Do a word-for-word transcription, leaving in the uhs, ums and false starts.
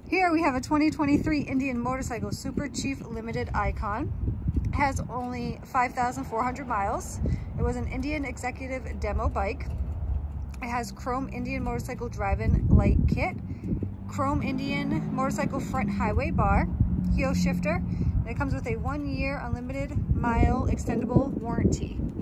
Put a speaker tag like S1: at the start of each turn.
S1: Here we have a twenty twenty-three Indian Motorcycle Super Chief Limited Icon. It has only five thousand four hundred miles. It was an Indian executive demo bike. It has chrome Indian motorcycle drive-in light kit, chrome Indian motorcycle front highway bar, heel shifter, and it comes with a one year unlimited mile extendable warranty.